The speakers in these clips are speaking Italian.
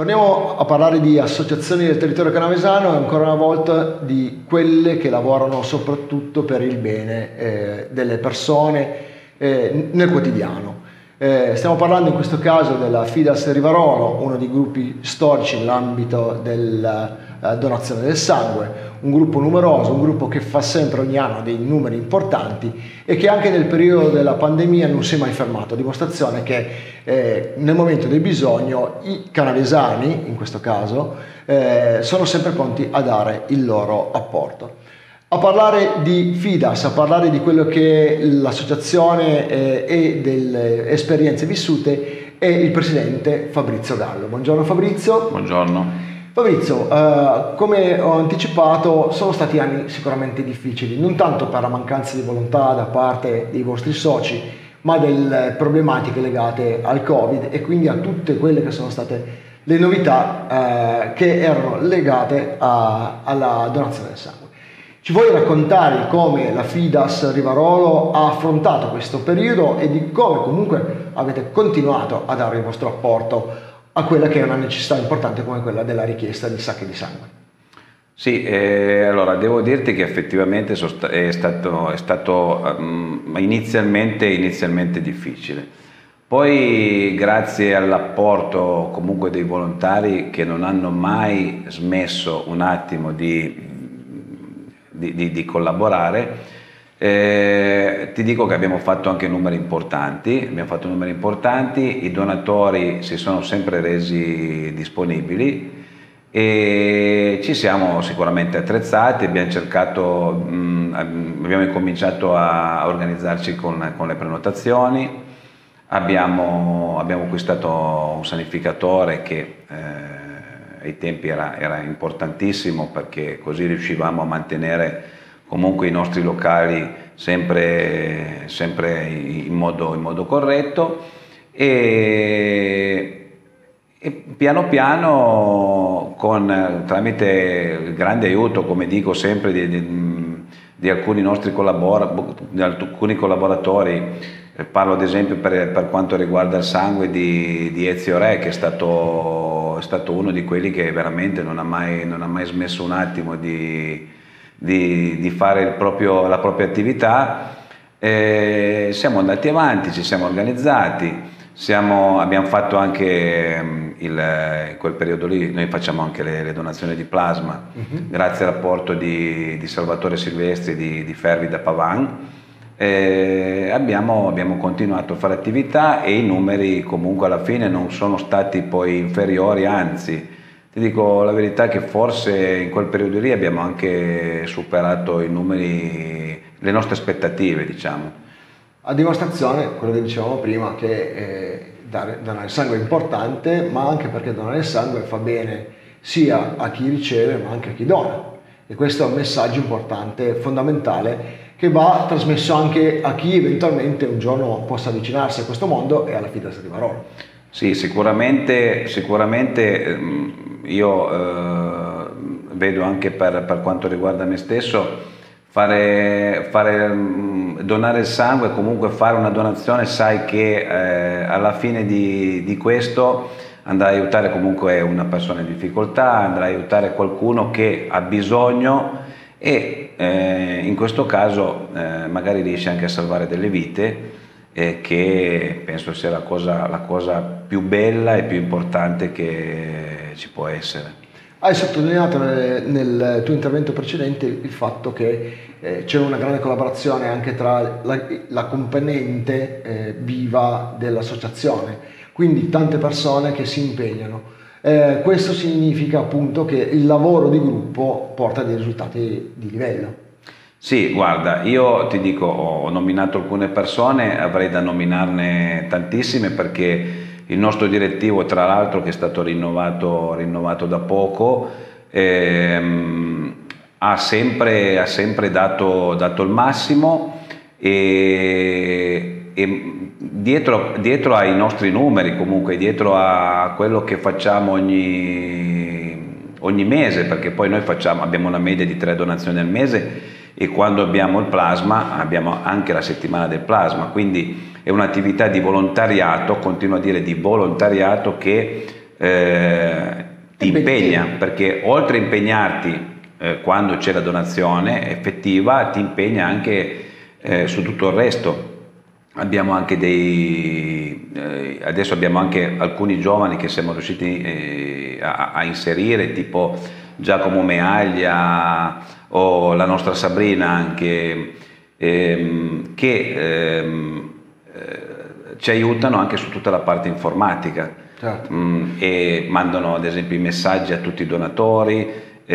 Torniamo a parlare di associazioni del territorio canavesano e ancora una volta di quelle che lavorano soprattutto per il bene delle persone nel quotidiano. Stiamo parlando in questo caso della Fidas Rivarolo, uno dei gruppi storici nell'ambito della donazione del sangue, un gruppo numeroso, un gruppo che fa sempre ogni anno dei numeri importanti e che anche nel periodo della pandemia non si è mai fermato, a dimostrazione che nel momento del bisogno i canavesani, in questo caso, sono sempre pronti a dare il loro apporto. A parlare di Fidas, a parlare di quello che è l'associazione e delle esperienze vissute è il presidente Fabrizio Gallo. Buongiorno Fabrizio. Buongiorno. Fabrizio, come ho anticipato, sono stati anni sicuramente difficili, non tanto per la mancanza di volontà da parte dei vostri soci, ma delle problematiche legate al Covid e quindi a tutte quelle che sono state le novità che erano legate alla donazione del sangue. Ci vuoi raccontare come la Fidas Rivarolo ha affrontato questo periodo e di come comunque avete continuato a dare il vostro apporto a quella che è una necessità importante come quella della richiesta di sacche di sangue? Sì, allora devo dirti che effettivamente è stato inizialmente difficile. Poi grazie all'apporto comunque dei volontari che non hanno mai smesso un attimo di collaborare, ti dico che abbiamo fatto anche numeri importanti, i donatori si sono sempre resi disponibili e ci siamo sicuramente attrezzati, abbiamo incominciato a organizzarci con le prenotazioni, abbiamo acquistato un sanificatore che ai tempi era importantissimo perché così riuscivamo a mantenere comunque i nostri locali sempre in modo corretto e piano piano tramite il grande aiuto, come dico sempre, di alcuni nostri collaboratori, parlo ad esempio per quanto riguarda il sangue di Ezio Re, che è stato uno di quelli che veramente non ha mai smesso un attimo di fare la propria attività. Siamo andati avanti, ci siamo organizzati, abbiamo fatto anche in quel periodo lì, noi facciamo anche le donazioni di plasma, grazie all'apporto di Salvatore Silvestri di Fervi da Pavan. Abbiamo continuato a fare attività e i numeri comunque alla fine non sono stati poi inferiori, anzi ti dico la verità che forse in quel periodo lì abbiamo anche superato i numeri, le nostre aspettative, diciamo. A dimostrazione, quello che dicevamo prima, che donare il sangue è importante, ma anche perché donare il sangue fa bene sia a chi riceve ma anche a chi dona. E questo è un messaggio importante, fondamentale, che va trasmesso anche a chi eventualmente un giorno possa avvicinarsi a questo mondo e alla Fidas Rivarolo. Sì, sicuramente io vedo anche per quanto riguarda me stesso, donare il sangue, comunque fare una donazione, sai che alla fine di questo andrai a aiutare comunque una persona in difficoltà, andrai a aiutare qualcuno che ha bisogno e in questo caso magari riesci anche a salvare delle vite, che penso sia la cosa più bella e più importante che ci può essere. Hai sottolineato nel tuo intervento precedente il fatto che c'è una grande collaborazione anche tra la componente viva dell'associazione, quindi tante persone che si impegnano. Questo significa appunto che il lavoro di gruppo porta dei risultati di livello. Sì, guarda, io ti dico, ho nominato alcune persone, avrei da nominarne tantissime perché il nostro direttivo, tra l'altro, che è stato rinnovato da poco, ha sempre dato il massimo e dietro ai nostri numeri, comunque dietro a quello che facciamo ogni mese, perché poi noi abbiamo una media di 3 donazioni al mese e quando abbiamo il plasma abbiamo anche la settimana del plasma, quindi è un'attività di volontariato, continuo a dire di volontariato, che ti impegna, perché oltre a impegnarti quando c'è la donazione effettiva, ti impegna anche su tutto il resto. Abbiamo anche adesso abbiamo anche alcuni giovani che siamo riusciti a inserire, tipo Giacomo Meaglia o la nostra Sabrina anche, che ci aiutano anche su tutta la parte informatica. Certo. E mandano ad esempio i messaggi a tutti i donatori,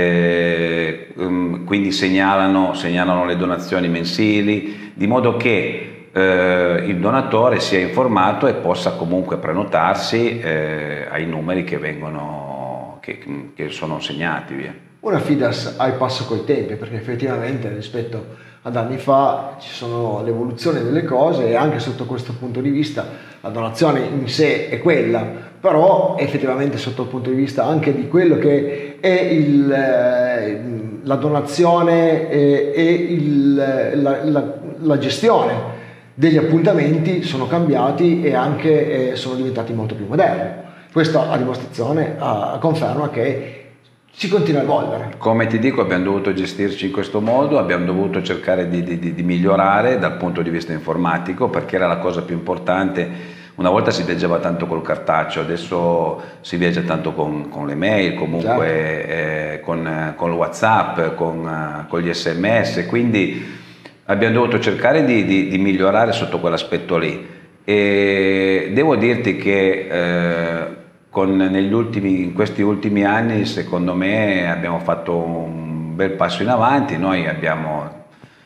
quindi segnalano le donazioni mensili, di modo che il donatore sia informato e possa comunque prenotarsi ai numeri che vengono, che sono segnati via. Una Fides al passo coi tempi, perché effettivamente rispetto ad anni fa ci sono l'evoluzione delle cose, e anche sotto questo punto di vista la donazione in sé è quella, però effettivamente sotto il punto di vista anche di quello che è la donazione e la gestione degli appuntamenti sono cambiati e anche sono diventati molto più moderni. Questo a dimostrazione, conferma che si continua a evolvere. Come ti dico, abbiamo dovuto gestirci in questo modo, abbiamo dovuto cercare di migliorare dal punto di vista informatico, perché era la cosa più importante. Una volta si viaggiava tanto col cartaceo, adesso si viaggia tanto con le mail, comunque certo. Con il WhatsApp, con gli SMS, quindi abbiamo dovuto cercare di migliorare sotto quell'aspetto lì. E devo dirti che in questi ultimi anni, secondo me, abbiamo fatto un bel passo in avanti. Noi abbiamo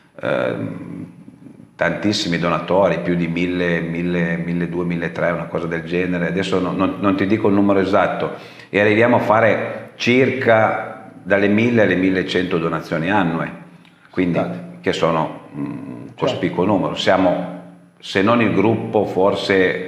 tantissimi donatori, più di 1000, 1200, 1300, una cosa del genere. Adesso non ti dico il numero esatto, e arriviamo a fare circa dalle 1000 alle 1100 donazioni annue, quindi che sono un cospicuo numero. Siamo, se non il gruppo forse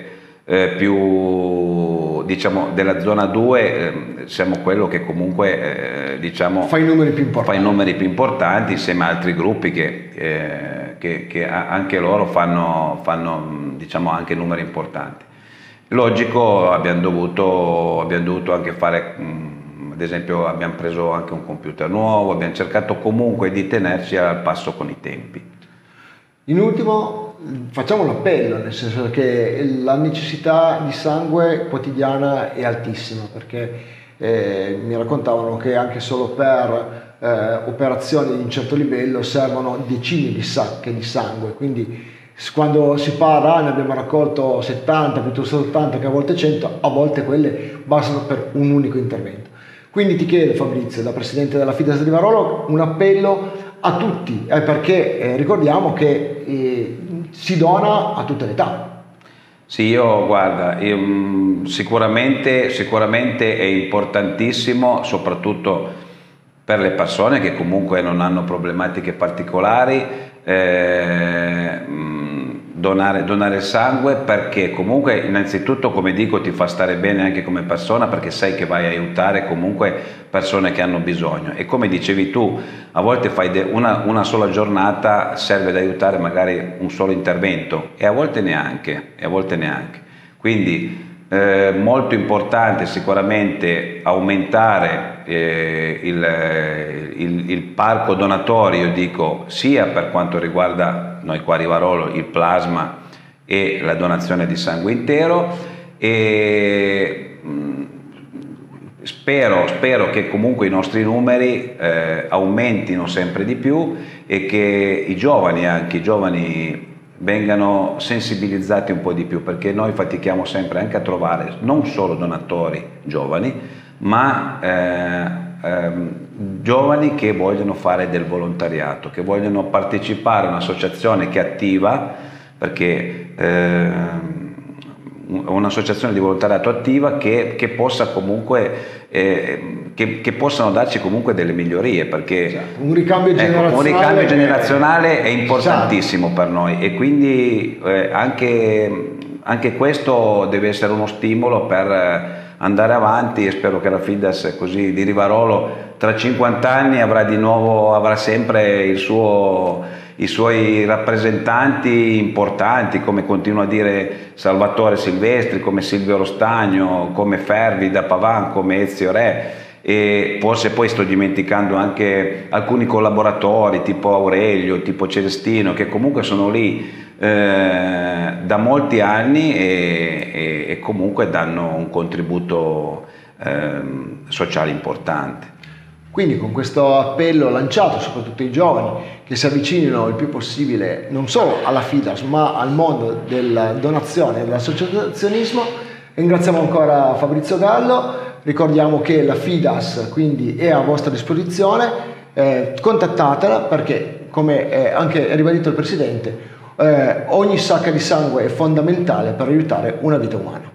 più, diciamo, della zona 2, siamo quello che comunque diciamo fa i numeri più importanti, insieme a altri gruppi che anche loro fanno diciamo anche numeri importanti. Logico, abbiamo dovuto anche fare, ad esempio abbiamo preso anche un computer nuovo, abbiamo cercato comunque di tenerci al passo con i tempi. In ultimo facciamo un appello, nel senso che la necessità di sangue quotidiana è altissima, perché mi raccontavano che anche solo per operazioni di un certo livello servono decine di sacche di sangue, quindi quando si parla ne abbiamo raccolto 70, piuttosto 80, che a volte 100, a volte quelle bastano per un unico intervento. Quindi ti chiedo, Fabrizio, da presidente della Fides di Varolo, un appello a tutti, perché ricordiamo che si dona a tutte le età. Sì, guarda, sicuramente è importantissimo, soprattutto per le persone che comunque non hanno problematiche particolari, donare sangue, perché comunque innanzitutto, come dico, ti fa stare bene anche come persona, perché sai che vai a aiutare comunque persone che hanno bisogno, e come dicevi tu, a volte fai una sola giornata, serve ad aiutare magari un solo intervento, e a volte neanche. Quindi molto importante sicuramente aumentare il parco donatorio, dico, sia per quanto riguarda noi qua a Rivarolo il plasma e la donazione di sangue intero, e spero che comunque i nostri numeri aumentino sempre di più, e che i giovani vengano sensibilizzati un po' di più, perché noi fatichiamo sempre anche a trovare non solo donatori giovani, ma giovani che vogliono fare del volontariato, che vogliono partecipare a un'associazione che è attiva, perché un'associazione di volontariato attiva che possa comunque che possano darci comunque delle migliorie, perché un ricambio generazionale è importantissimo per noi, e quindi anche questo deve essere uno stimolo per andare avanti, e spero che la Fides così di Rivarolo tra 50 anni avrà sempre il suo i suoi rappresentanti importanti, come continua a dire Salvatore Silvestri, come Silvio Rostagno, come Fervi da Pavan, come Ezio Re, e forse poi sto dimenticando anche alcuni collaboratori tipo Aurelio, tipo Celestino, che comunque sono lì da molti anni e comunque danno un contributo sociale importante. Quindi con questo appello lanciato soprattutto ai giovani che si avvicinino il più possibile non solo alla FIDAS ma al mondo della donazione e dell'associazionismo, ringraziamo ancora Fabrizio Gallo, ricordiamo che la FIDAS quindi è a vostra disposizione, contattatela perché come anche ribadito il Presidente ogni sacca di sangue è fondamentale per aiutare una vita umana.